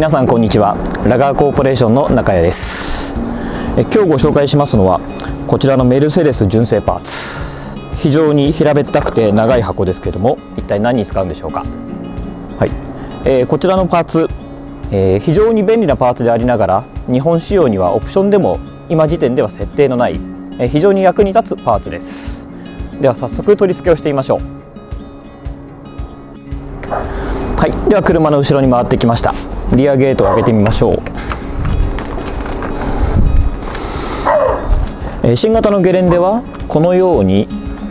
皆さんこんにちは。ラガーコーポレーションの中谷です。今日ご紹介しますのはこちらのメルセデス純正パーツ。非常に平べったくて長い箱ですけども、一体何に使うんでしょうか。はい、こちらのパーツ、非常に便利なパーツでありながら、日本仕様にはオプションでも今時点では設定のない、非常に役に立つパーツです。では早速取り付けをしてみましょう。はい、では車の後ろに回ってきました。リアゲートを開けてみましょう。新型のゲレンデはこのように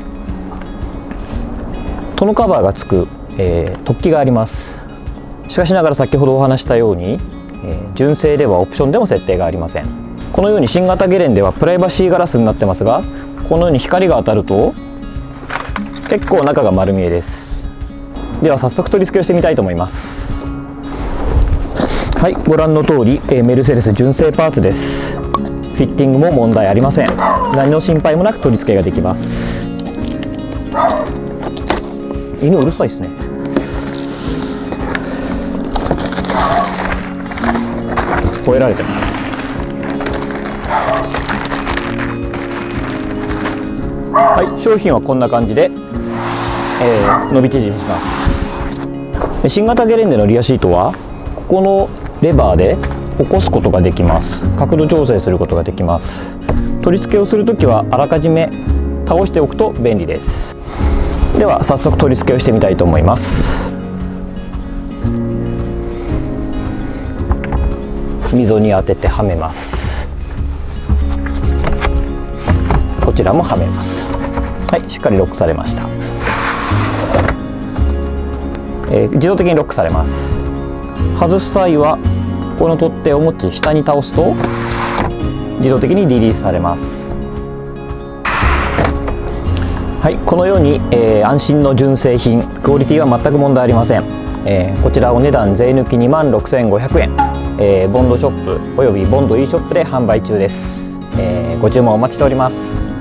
トノカバーがつく、突起があります。しかしながら先ほどお話したように、純正ではオプションでも設定がありません。このように新型ゲレンデはプライバシーガラスになってますが、このように光が当たると結構中が丸見えです。では早速取り付けをしてみたいと思います。はい、ご覧の通り、メルセデス純正パーツです。フィッティングも問題ありません。何の心配もなく取り付けができます。犬うるさいですね。吠えられてます。はい、商品はこんな感じで、伸び縮みします。新型ゲレンデのリアシートはここのレバーで起こすことができます。角度調整することができます。取り付けをするときはあらかじめ倒しておくと便利です。では早速取り付けをしてみたいと思います。溝に当ててはめます。こちらもはめます。はい、しっかりロックされました。自動的にロックされます。外す際はこの取っ手を持ち下に倒すと自動的にリリースされます。はい、このように、安心の純正品、クオリティは全く問題ありません。こちらお値段税抜き26,500円、ボンドショップおよびボンド e ショップで販売中です。ご注文お待ちしております。